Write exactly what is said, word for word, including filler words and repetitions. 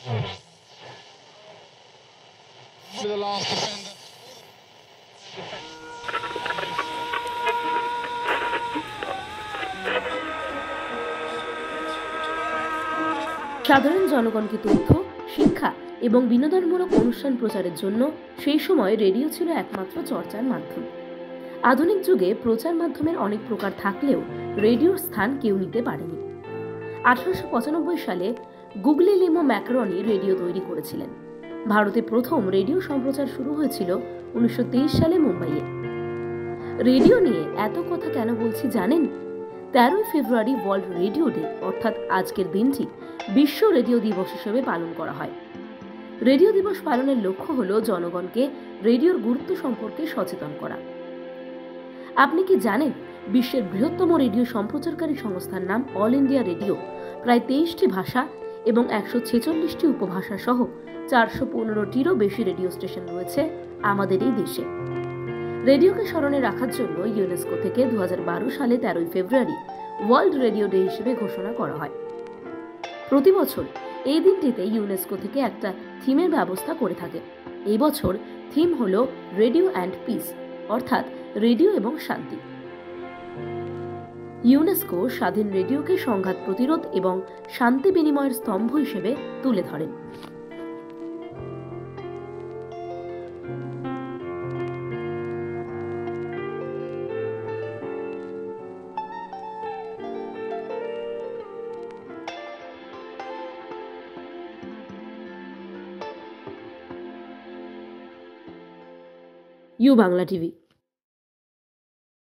The last defender. সাধারণ জনগণকে তথ্য, শিক্ষা এবং বিনোদনমূলক অনুষ্ঠান প্রচারের জন্য সেই সময় রেডিও ছিল একমাত্র চর্চার মাধ্যম। আধুনিক যুগে প্রচার মাধ্যমের অনেক প্রকার থাকলেও রেডিওর স্থান কেউ নিতে পারেনি। আঠারোশো পঁচানব্বই সালে গুগলেলিমো ম্যাকারনি রেডিও তৈরি করেছিলেন। ভারতে প্রথম রেডিও সম্প্রচার শুরু হয়েছিল উনিশশো তেইশ সালে মুম্বাইয়ে। রেডিও নিয়ে এত কথা কেন বলছি জানেন? তেরোই ফেব্রুয়ারি ওয়ার্ল্ড রেডিও ডে অর্থাৎ আজকের দিনটি বিশ্ব রেডিও দিবস হিসেবে পালন করা হয়। রেডিও দিবস পালনের লক্ষ্য হল জনগণকে রেডিওর গুরুত্ব সম্পর্কে সচেতন করা। আপনি কি জানেন বিশ্বের বৃহত্তম রেডিও সম্প্রচারকারী সংস্থার নাম অল ইন্ডিয়া রেডিও? প্রায় তেইশটি ভাষা এবং একশো ছেচল্লিশটি উপভাষা সহ চারশো পনেরোটিরও বেশি রেডিও স্টেশন রয়েছে আমাদের এই দেশে। রেডিওকে স্মরণে রাখার জন্য ইউনেস্কো থেকে দু হাজার বারো সালে তেরোই ফেব্রুয়ারি ওয়ার্ল্ড রেডিও ডে হিসেবে ঘোষণা করা হয়। প্রতি বছর এই দিনটিতে ইউনেস্কো থেকে একটা থিমের ব্যবস্থা করে থাকে। এই বছর থিম হল রেডিও অ্যান্ড পিস, অর্থাৎ রেডিও এবং শান্তি। ইউনেস্কো স্বাধীন রেডিওকে সংঘাত প্রতিরোধ এবং শান্তি বিনিময়ের স্তম্ভ হিসেবে তুলে ধরেন। U Bangla TV.